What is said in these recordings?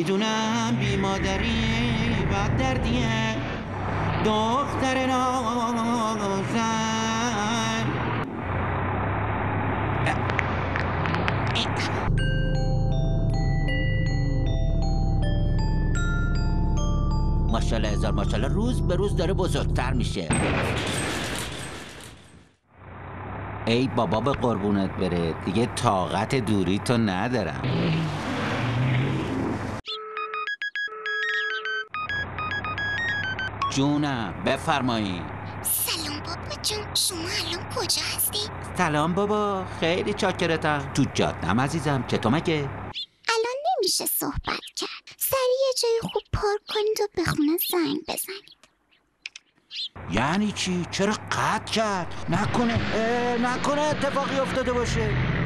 میدونم بی مادری بد دردیه دختر نازن. ماشاءالله هزار ماشاءالله، روز به روز داره بزرگتر میشه. ای بابا به قربونت بره، دیگه طاقت دوری تو ندارم. جونم بفرمایید. سلام بابا جون، شما الان کجا هستی؟ سلام بابا، خیلی چاکرتم. تو جادم عزیزم، چطور مگه؟ الان نمیشه صحبت کرد. سریع یه جای خوب پارک کنید و به خونه زنگ بزنید. یعنی چی؟ چرا قطع کرد؟ نکنه اتفاقی افتاده باشه.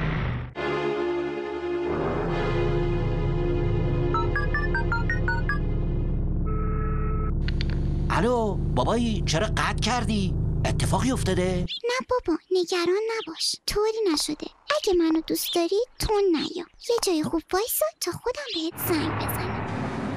الو بابایی، چرا قطع کردی؟ اتفاقی افتاده؟ نه بابا نگران نباش، طوری نشده. اگه منو دوست داری تو نیا، یه جای خوب وایسا تا خودم بهت زنگ بزنم.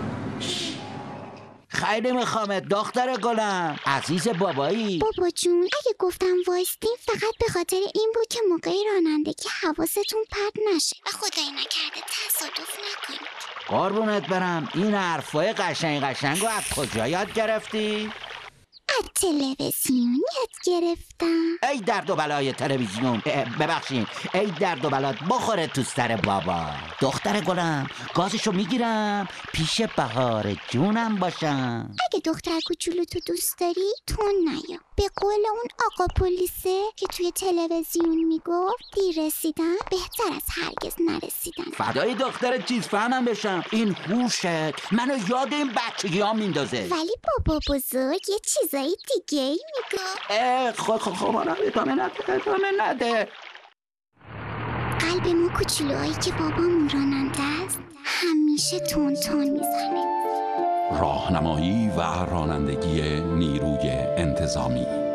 خیلی میخوامت دختر گلم، عزیز بابایی. بابا جون اگه گفتم وایستیم فقط به خاطر این بود که موقع رانندگی حواستون پرت نشه و خدایی نکرده تصادف نکنید. قربونت برم، این حرفای قشنگ رو از کجا یاد گرفتی؟ از تلویزیون یاد گرفتم. ای درد و بلای تلویزیون، ببخشید، ای درد و بلات بخوره تو سر بابا. دختر گلم، گازشو میگیرم پیش بهار جونم باشم. اگه دختر کوچولو تو دوست داری تو نیا. به قول اون آقا پلیسه که توی تلویزیون میگفت دیر رسیدن بهتر از هرگز نرسیدن. فدای دختر چیز فهمم بشم، این هوشت منو یاد این بچگی ها میندازه. ولی بابا بزرگ یه چیزایی دیگه ای میگفت. خب ادامه نده. قلب ما کوچولوهایی که بابامون راننده است همیشه تون تون میزنه. راهنمایی و رانندگی نیروی انتظامی.